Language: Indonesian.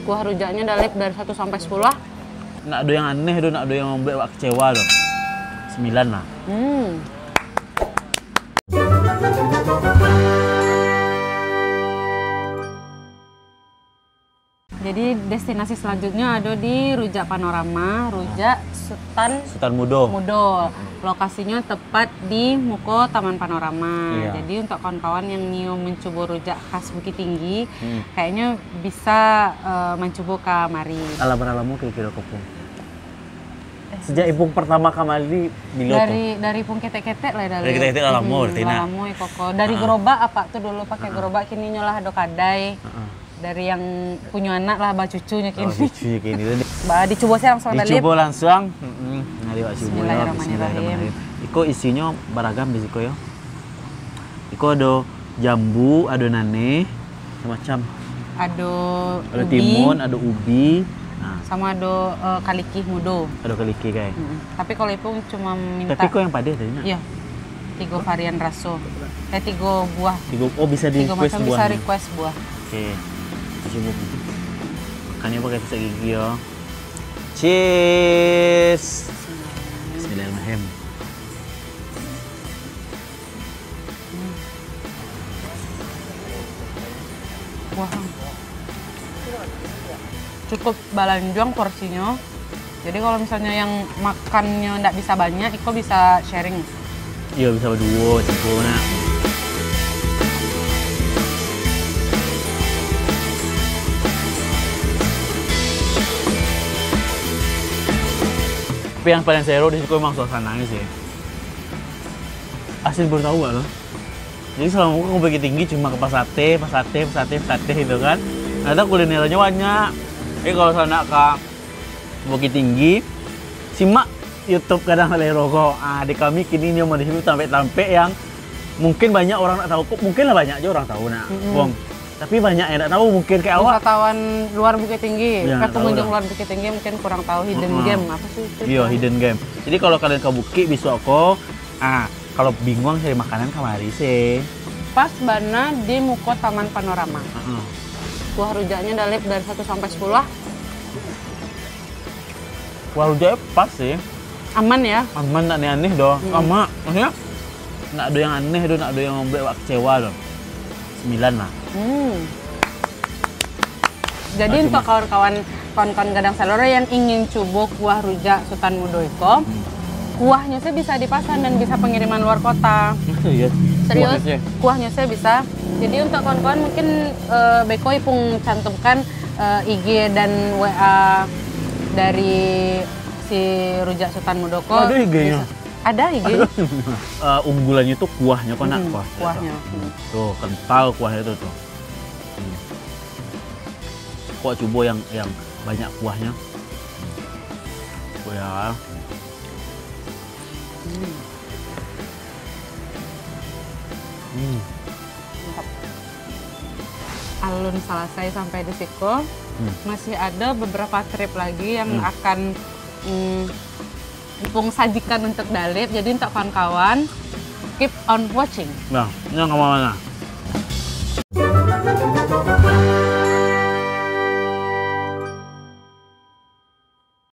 Kuah rujaknya dalip dari 1 sampai 10 lah. Nak ada yang aneh do, nak ada yang membuat kecewa loh. 9 lah. Jadi destinasi selanjutnya ada di Rujak Panorama, Rujak Sultan Mudo. Lokasinya tepat di Muko Taman Panorama. Iya. Jadi untuk kawan-kawan yang nio mencoba rujak khas Bukit Tinggi, kayaknya bisa mencoba ke mari. Alamu kira-kira kopong. Sejak ipung pertama kali di Dari pung ketek-ketek lah dari ketek-ketek alamu berarti nah. Alamu koko. Dari gerobak apa tuh dulu pakai gerobak, kini nyolah ado kadai. Dari yang punya anak lah bah cucunya kini. Cucunya kini. Bah dicoba sih langsung dalip. Dicoba langsung. Bismillahirrahmanirrahim. Iko isinya beragam di siko ya. Iko ada jambu, ada nane, macam. Ada Ada timun, ada ubi. Nah, sama ada kalikih mudo. ada keliki kayak. Tapi kalau itu cuma minta. Tapi kok yang pada tadi nak? Iya. 3 varian raso. 3 buah. 3, oh bisa di 3 request macam buah. bisa request buah. Oke. Coba. Makannya pakai sisa gigi ya. Cheers. Bismillahirrahmanirrahim. Wah. Cukup balanjuang porsinya. Jadi kalau misalnya yang makannya nggak bisa banyak, Iko bisa sharing. Iya bisa berdua, cukup nak. Tapi yang paling seru di situ emang suasananya sih. Asli baru tahu gak lo? Jadi selama aku Bukit Tinggi cuma ke pasate gitu kan. Ternyata kulinernya banyak. Kalau sana ke Bukit Tinggi, simak YouTube Kadang Sale Rokok. Di kami kini ini mau disebut tampek-tampek yang mungkin banyak orang tak tahu. Mungkin lah banyak aja orang tahu nak. Tapi banyak yang tak tahu mungkin kayak awak. Wisatawan luar Bukit Tinggi, Ya, pengunjung luar Bukit Tinggi mungkin kurang tahu hidden game apa sih itu? Iya, hidden game. Jadi kalau kalian ke Bukit bisa kok. Kalau bingung cari makanan kemari sih. Pas bana di Muko Taman Panorama. Kuah rujaknya dalip dari 1 sampai 10 lah. Kuah rujaknya pas sih. Aman ya? Aman, nak aneh doh. Sama, maksudnya nak ada yang aneh doh, nak ada yang membuat kecewa doh. 9 lah. Jadi untuk kawan-kawan Gadang Sale yang ingin coba kuah rujak Sultan Mudo iko, kuahnya saya bisa dipesan dan bisa pengiriman luar kota. Iya. Serius, kuahnya saya bisa. Jadi untuk kawan-kawan mungkin Beko ipung cantumkan IG dan WA dari si rujak Sultan Mudoko. Ada IG-nya? Ada IG-nya. Unggulannya tuh kuahnya kok nak kuahnya. Tuh kental kuahnya tuh. Kok coba yang banyak kuahnya. Oh ya. Alun selesai sampai di situ, masih ada beberapa trip lagi yang akan Ipung sajikan untuk dalip. Jadi untuk kawan-kawan keep on watching. Nah, ini yang kemana?